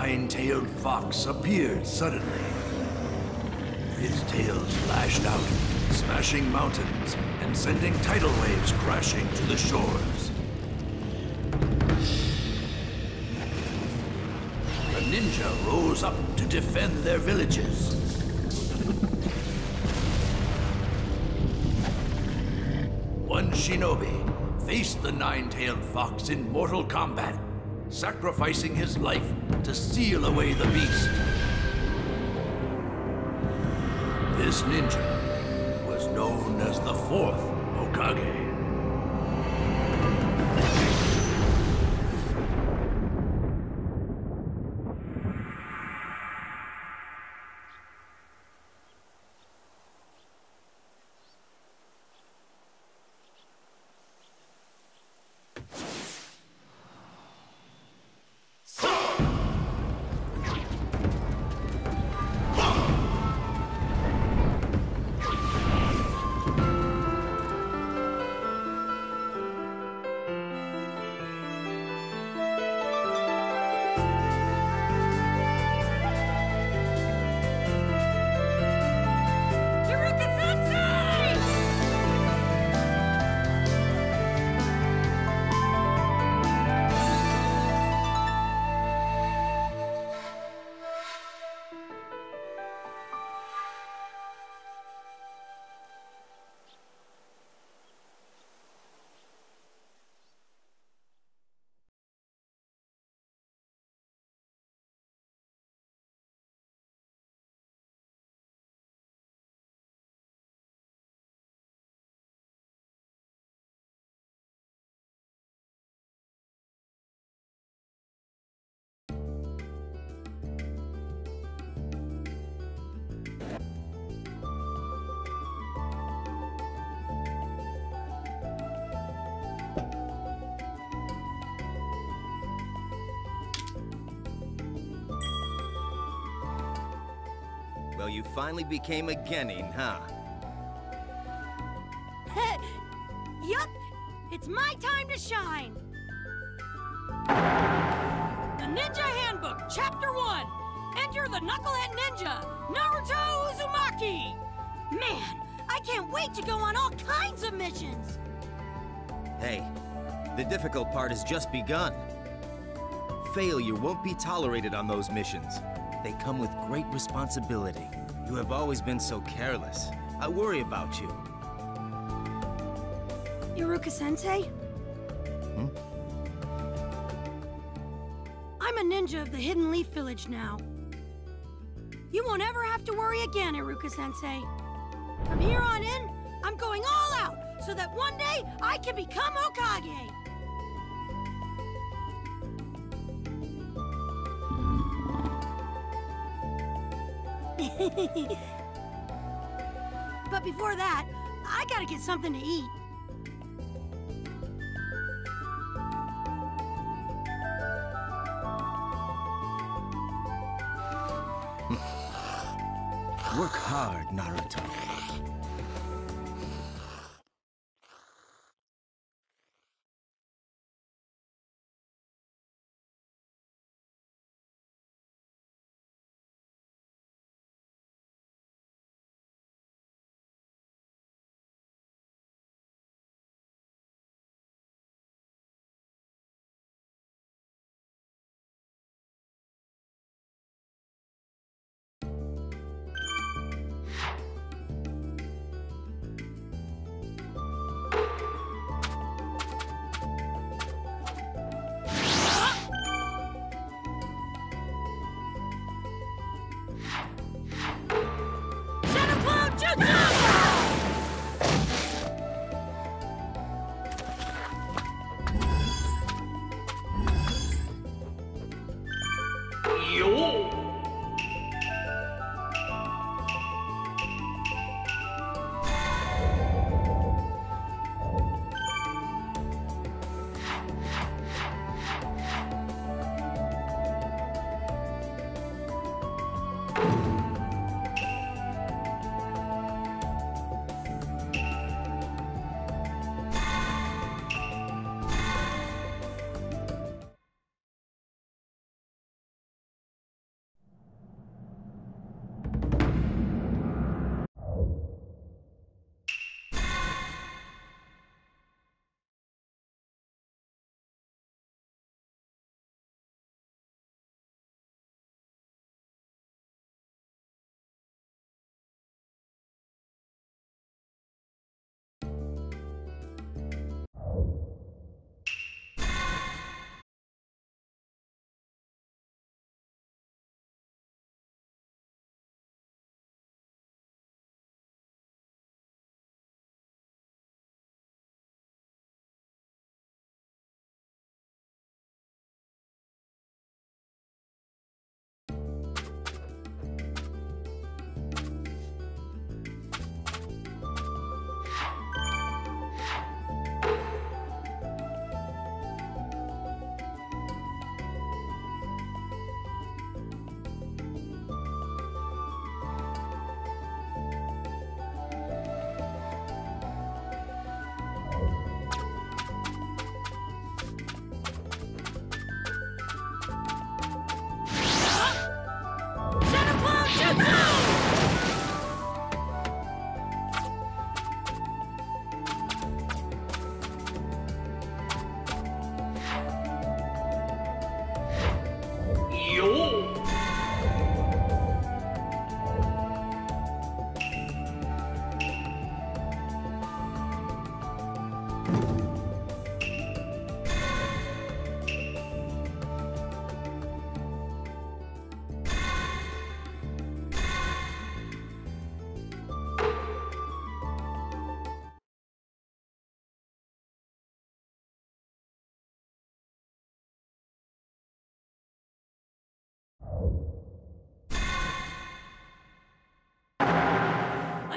nine-tailed fox appeared suddenly. Its tails lashed out, smashing mountains and sending tidal waves crashing to the shores. The ninja rose up to defend their villages. One shinobi faced the nine-tailed fox in mortal combat, sacrificing his life to seal away the beast. This ninja was known as the fourth Hokage. Well, you finally became a Genin, huh? Yup! It's my time to shine! The Ninja Handbook, Chapter 1! Enter the Knucklehead Ninja, Naruto Uzumaki! Man, I can't wait to go on all kinds of missions! Hey, the difficult part has just begun. Failure won't be tolerated on those missions. They come with great responsibility. You have always been so careless. I worry about you. Iruka-sensei? Hmm? I'm a ninja of the Hidden Leaf Village now. You won't ever have to worry again, Iruka-sensei. From here on in, I'm going all out so that one day I can become Hokage! But before that, I gotta get something to eat. Work hard, Naruto.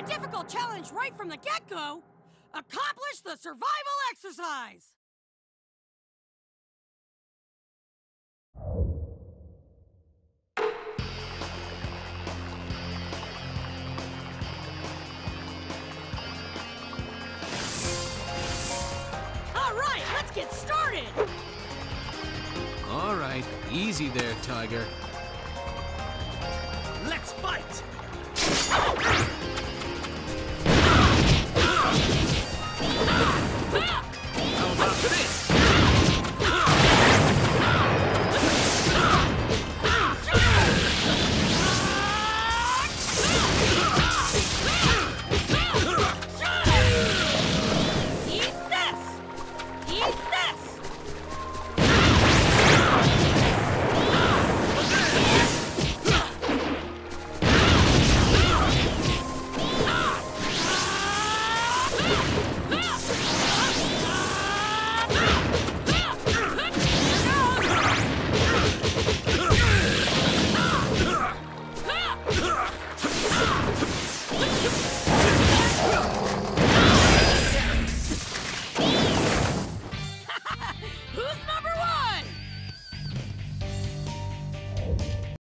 A difficult challenge right from the get-go. Accomplish the survival exercise. All right, let's get started. All right, easy there, Tiger. Let's fight!